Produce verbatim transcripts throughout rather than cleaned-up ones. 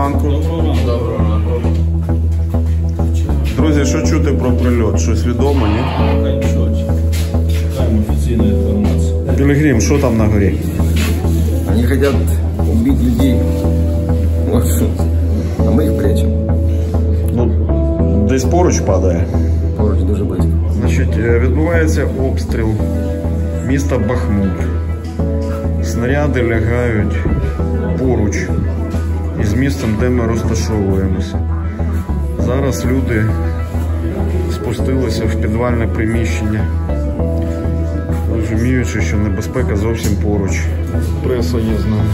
ранку. Доброго ранку. Друзі, що чути про прильот? Щось відомо, ні? Нічого. Чекаємо офіційну інформацію. Пілігрим, що там на горі? Они хотят убить людей. Вот. А ми їх прячемо. Ну, десь поруч падає. Поруч дуже близько. Значить, відбувається обстріл міста Бахмут. Снаряди лягають поруч із місцем, де ми розташовуємося. Зараз люди спустилися в підвальне приміщення, розуміючи, що небезпека зовсім поруч. Преса є з нами.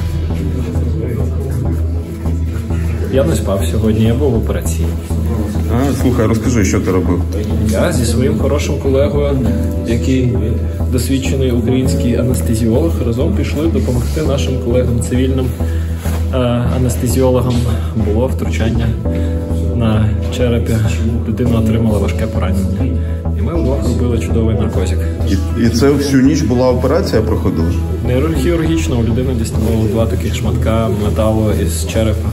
Я не спав сьогодні, я був в операційній. А, слухай, розкажи, що ти робив? Я зі своїм хорошим колегою, який досвідчений український анестезіолог, разом пішли допомогти нашим колегам цивільним е, анестезіологам. Було втручання на черепі, дитина отримала важке поранення. І ми вдвох робили чудовий наркозик. І, і це всю ніч була операція проходила? Нейрохірургічно у людини діставали два таких шматка металу із черепа.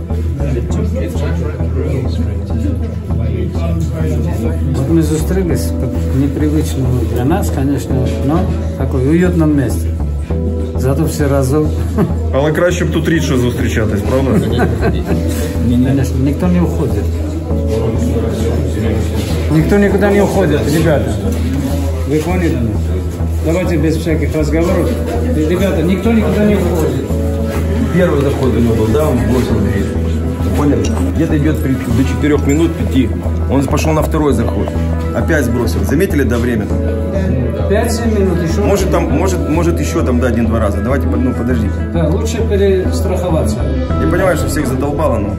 Мы зустрілись в непривычном для нас, конечно, но такой уютном месте. Зато все разом. Але краще б тут рідше зустрічатись, правда? Конечно, никто не уходит. Никто никуда не уходит, ребята. Вы поняли? Давайте без всяких разговоров. Ребята, никто никуда не уходит. Первый заход у него был, да, он бросил дверь. Поняли? Где-то идет до четырех минут, пяти. Он пошел на второй заход. Опять сбросил. Заметили, да, время там? пять-семь минут еще. Может там, может, может еще там, да, один-два раза. Давайте, ну, подождите. Да, лучше перестраховаться. Я понимаю, что всех задолбало, но...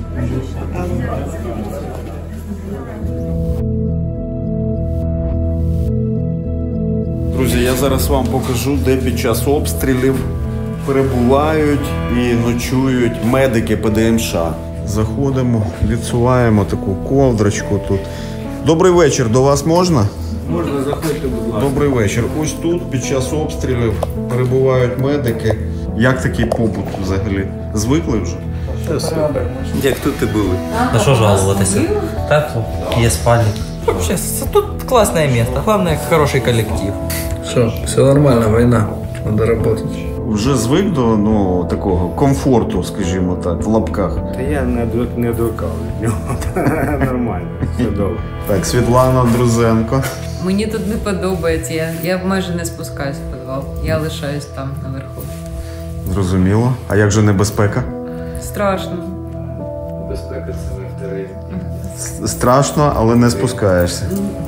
Друзі, я зараз вам покажу, де під час обстрілів перебувають і ночують медики Пе Де Ем Ша. Заходимо, відсуваємо таку ковдрочку тут. Добрий вечір, до вас можна? Можна, заходьте, будь ласка. Добрий вечір. Ось тут під час обстрілів перебувають медики. Як такий побут взагалі? Звикли вже? Як тут ти були? На що жалуватися? Тепло, є спальник. Вообще, тут классное место, главное хороший коллектив. Что, все нормально, война, надо работать. Вже звик до, ну, такого комфорту, скажімо так, в лапках. Та я не, не докав від нього. Нормально, все добре. Так, Світлана Друзенко. Мені тут не подобається, я, я майже не спускаюсь в підвал, я лишаюсь там наверху. Зрозуміло. А як же небезпека? Страшно. Безпека це не вторий. Страшно, але не спускаєшся.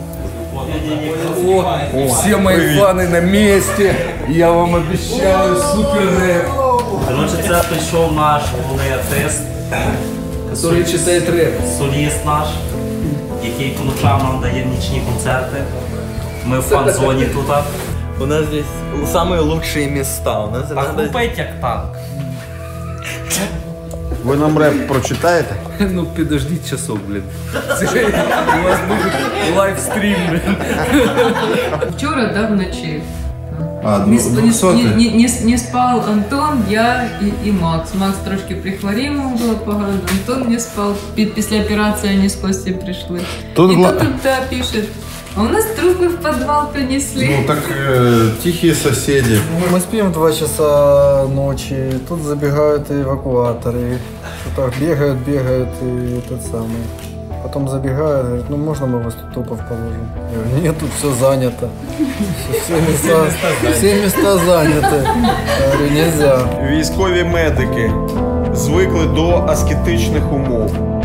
О, все мои фаны на месте, я вам обещаю супер рэп. Коротше, це прийшов наш головний артист, Который читает рэп. соліст наш, який по ночам нам дає нічні концерти. Ми в фан-зоні тут. У нас здесь самые лучшие места. У нас Так надо... купить як танк. Ви нам реп прочитаєте? Ну подожди часов, блин. У вас будет лайвстрим, блин. Вчора, да, вночі. А, Не, сп- не, не, не, не спав Антон, я і, і Макс. Макс трошки прихворів, йому було погано. Антон не спав. Під, після операції вони з Костей прийшли. Тут і гла- тут, тут да, пишет. А у нас трупы в подвал принесли. Ну так э, тихие соседи. Мы спим в два часа ночи, тут забегают эвакуаторы, что-то бегают, бегают и этот самый. Потом забегают, говорят, ну можно мы вас тут топов положим? Я говорю, нет, тут все занято. Все места, все места заняты. Я говорю, нельзя. Військові медики звикли до аскетичних умов.